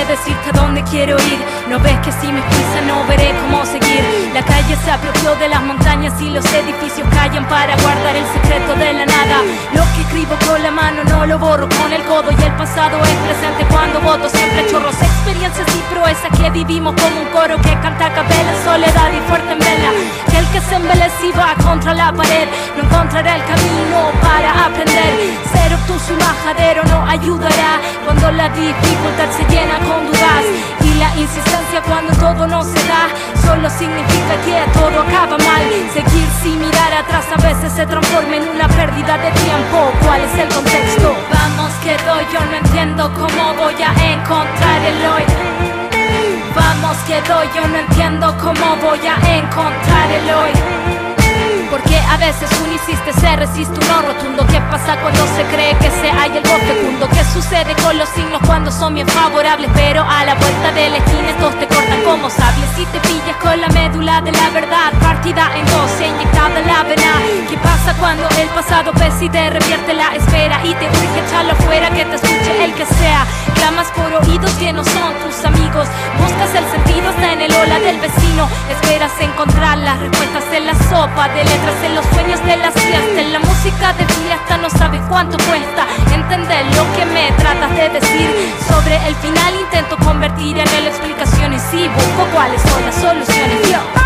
decirte a dónde quiero ir. No ves que si me pisa no veré cómo seguir. La calle se apropió de las montañas y los edificios callan para guardar el secreto de la nada. Lo que escribo con la mano no lo borro con el codo, y el pasado es presente cuando voto. Siempre chorros, experiencias y proezas que vivimos como un coro que canta a capela en soledad y fuerte en vela. Que el que se embelece y va contra la pared no encontrará el camino para aprender. Ser obtuso y majadero no ayudará cuando la dificultad se llena con dudas. Y la insistencia cuando todo no se da solo significa que todo acaba mal. Seguir sin mirar atrás a veces se transforma en una pérdida de tiempo. ¿Cuál es el contexto? Vamos que doy, yo no entiendo cómo voy a encontrar el hoy. Vamos que doy, yo no entiendo cómo voy a encontrar el hoy. Porque a veces un insiste, se resiste un no rotundo. ¿Qué pasa cuando se cree que se hay algo fecundo? ¿Qué sucede con los signos cuando son bien favorables? Pero a la vuelta de la esquina estos te cortan como sables. Si te pillas con la médula de la verdad partida en dos e inyectada en la vena. ¿Qué pasa cuando el pasado pesa y te revierte la espera? Y te urge echarlo afuera, que te escuche el que sea. Clamas por oídos que no son tus amigos. Buscas el sentido hasta en el hola del vecino. Esperas encontrar las respuestas en la sopa de letras, en los sueños de la siesta, en la música de fiesta. No sabes cuánto cuesta entender lo que me tratas de decir. Sobre el final intento convertir en el explicaciones y busco cuáles son las soluciones. Yo